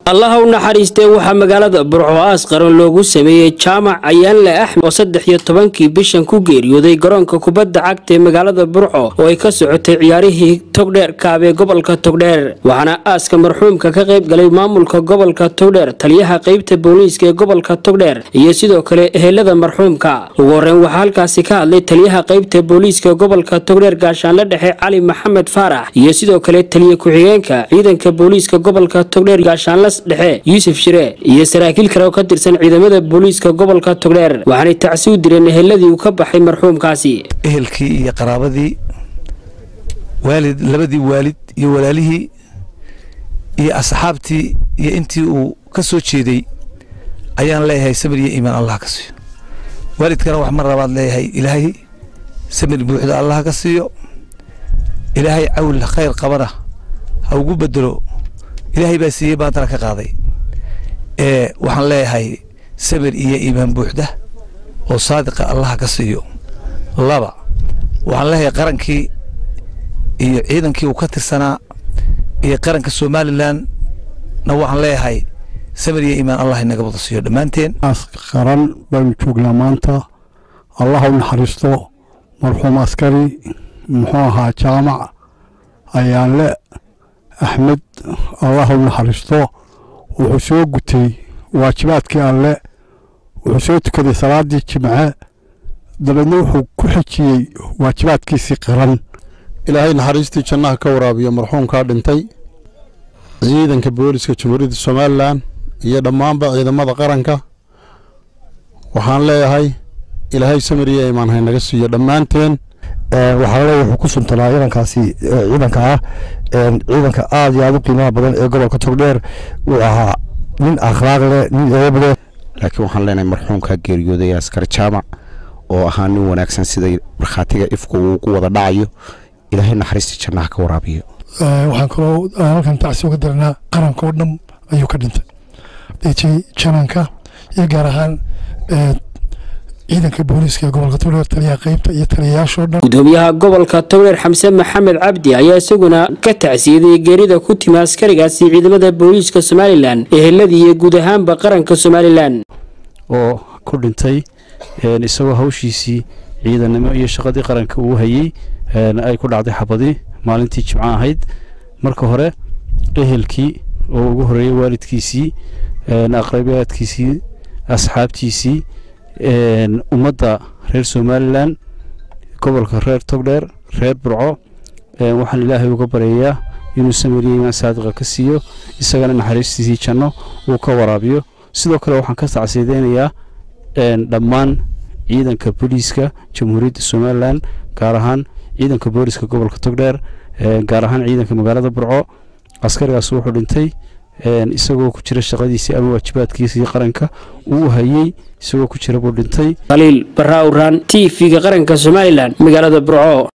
الله ونحريسته وxa magaalada Burco aas qaran loogu sameeyay jaamac ayaan la Axmed oo 13 bishan ku geeriyooday garoonka kubadda cagta ee magaalada Burco oo ay ka socotay ciyaarihii Togdheer kaabe gobolka Togdheer waxana aaska marxuumka ka qayb galay maamulka gobolka Togdheer taliyaha qaybta booliiska ee gobolka Togdheer iyo sidoo kale ehelada marxuumka ugu horreyn waxa halkaasi ka hadlay taliyaha qaybta booliiska gobolka Togdheer gaashaanle dhexe Cali Maxamed Faarax iyo sidoo kale taliye ku-xigeenka ciidanka booliiska gobolka Togdheer gaashaanle dhexe Yusuf Shire iyo saraakiil kale oo ka tirsan ciidamada booliiska gobolka Togdheer waxaanay tacsiin u direen eheladii uu ka baxay marxuumkaasi ehelkii iyo qaraabadii labadii waalid iyo walaalihii iyo asxaabtii iyo intii uu ka soo jeeday ayaan leeyahay sabir iyo iimaan Allah ka siiyo waalidkana wax mar labaad leeyahay ilaahay sabir buuxda Allah ka siiyo ilaahay awl khayr qabana ha ugu bedelo ilaahay baa siiyay baan ka qaaday waxaan leeyahay sabir iyo iimaan buuxda oo saadiqa Allah ka siiyo laba waxaan leeyahay qarankii iyo ciidankii uu ka tirsanaa iyo qaranka Soomaaliland na waxaan leeyahay sabir iyo iimaan Allah inaga wada siiyo dhamaanteen qaran baan joognaa maanta Allah u naxariisto marxuum askari muxuu ahaa jaamac ayaan le أحمد الله نحرسته وحسوق قتي واجباتك الله وحسوتك ذي صلاة الجمعة دلنوح كحكي واجباتك سقرا إلهي نحرستي جناه كورابي مرحوم كاردنتي زيدا كبوليسك جمهورية الصوماليلان iyo dhamaanba ciidamada qaranka waxaan leeyahay ilaahay samiriye iimaan hay naga siiyo dhamaanteen waxaa la wuxuu ku suntanaa ciidankaasi ciidanka aad iyo aad u qiimaha badan ee gobolka Togdheer uu ahaa nin akhlaaq leh nin eeb leh laakiin waxaan leenahay marxuumka geeriyooday askar jaamac oo ahaa nin wanaagsan sida marxaatiga ifku uu ku wada dhacayo ilaahay naxariista jannaha ka waraabiyo waxaan kaloo halkan tacsi uga darnaa qaranka oo dhan ayuu ka dhintay jananka iyo gaar ahaan ciidanka booliiska gobolka Togdheer taliyaha qaybta iyo taliyayaasha dhan gudoomiyaha gobolka Togdheer Xamse Maxamed Cabdi ayaa isaguna ka tacsiiday geerida ku timi askarigaasi ciidamada booliiska Soomaaliland eheladii iyo guud ahaanba qaranka Soomaaliland oo ku dhintay isagoo hawshiisii ciidanimo iyo shaqadii qaranka uu hayay ay ku dhacday xabadii maalintii Jimcaha ahayd marka hore ehelkii oo ugu horeeyay waalidkiisii aqrabiyaadkiisii asxaabtiisii ummadda reer Soomaaliland gobolka reer Togdheer reer Burco waxaan ilaahay uga baryayaa inuu samiriyo iimaan saadiqa ka siiyo isagana naxariistiisa janno uu ka waraabiyo sidoo kale waxaan ka tacsiideynayaa dhammaan ciidanka booliiska jamhuuriyadda Soomaaliland gaar ahaan ciidanka booliiska gobolka Togdheer gaar ahaan ciidanka magaalada Burco askarigaas wuxuu dhintay isagoo ku jira shaqadiisii ama waajibaadkiisii qaranka uu hayay isagoo ku jira buu dhintay Khaliil Barraawran TV-ga qaranka Soomaaliland magaalada Burco.